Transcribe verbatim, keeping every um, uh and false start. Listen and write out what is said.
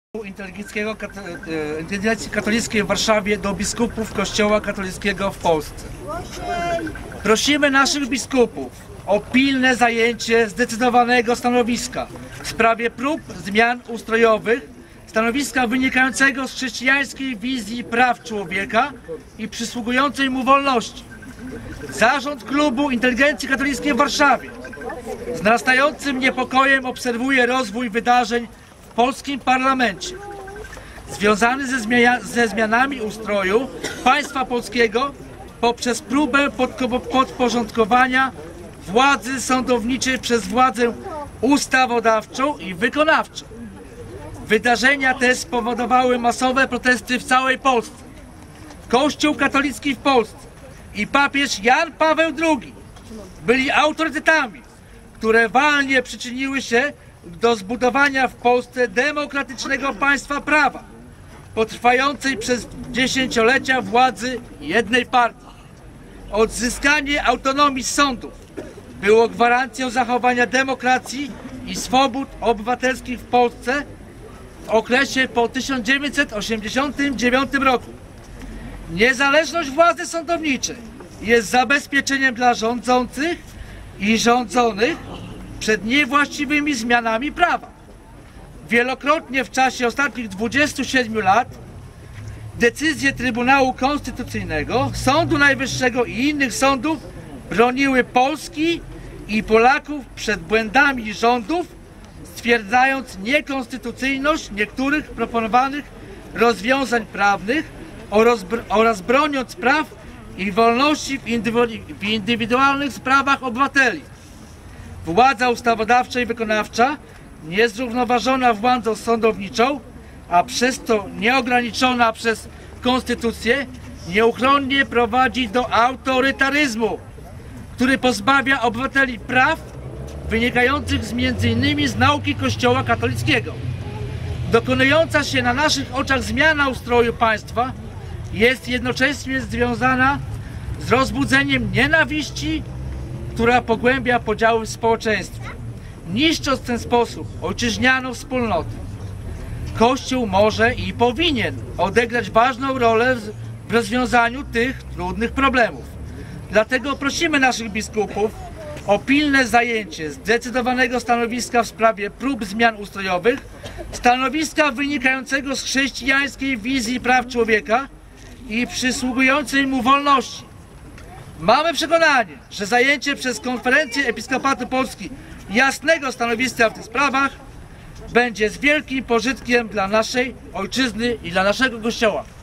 Inteligenckiego Inteligencji Katolickiej w Warszawie do biskupów Kościoła katolickiego w Polsce. Prosimy naszych biskupów o pilne zajęcie zdecydowanego stanowiska w sprawie prób zmian ustrojowych, stanowiska wynikającego z chrześcijańskiej wizji praw człowieka i przysługującej mu wolności. Zarząd Klubu Inteligencji Katolickiej w Warszawie z narastającym niepokojem obserwuje rozwój wydarzeń w polskim parlamencie związany ze, zmia ze zmianami ustroju państwa polskiego poprzez próbę podporządkowania władzy sądowniczej przez władzę ustawodawczą i wykonawczą. Wydarzenia te spowodowały masowe protesty w całej Polsce. Kościół katolicki w Polsce i papież Jan Paweł drugi byli autorytetami, które walnie przyczyniły się do zbudowania w Polsce demokratycznego państwa prawa, potrwającej przez dziesięciolecia władzy jednej partii. Odzyskanie autonomii sądów było gwarancją zachowania demokracji i swobód obywatelskich w Polsce w okresie po tysiąc dziewięćset osiemdziesiątym dziewiątym roku. Niezależność władzy sądowniczej jest zabezpieczeniem dla rządzących i rządzonych przed niewłaściwymi zmianami prawa. Wielokrotnie w czasie ostatnich dwudziestu siedmiu lat decyzje Trybunału Konstytucyjnego, Sądu Najwyższego i innych sądów broniły Polski i Polaków przed błędami rządów, stwierdzając niekonstytucyjność niektórych proponowanych rozwiązań prawnych oraz broniąc praw i wolności w indywidualnych sprawach obywateli. Władza ustawodawcza i wykonawcza, niezrównoważona władzą sądowniczą, a przez to nieograniczona przez konstytucję, nieuchronnie prowadzi do autorytaryzmu, który pozbawia obywateli praw wynikających z między innymi z nauki Kościoła katolickiego. Dokonująca się na naszych oczach zmiana ustroju państwa jest jednocześnie związana z rozbudzeniem nienawiści, która pogłębia podziały w społeczeństwie, niszcząc w ten sposób ojczyźnianą wspólnotę. Kościół może i powinien odegrać ważną rolę w rozwiązaniu tych trudnych problemów. Dlatego prosimy naszych biskupów o pilne zajęcie zdecydowanego stanowiska w sprawie prób zmian ustrojowych, stanowiska wynikającego z chrześcijańskiej wizji praw człowieka i przysługującej mu wolności. Mamy przekonanie, że zajęcie przez Konferencję Episkopatu Polski jasnego stanowiska w tych sprawach będzie z wielkim pożytkiem dla naszej ojczyzny i dla naszego Kościoła.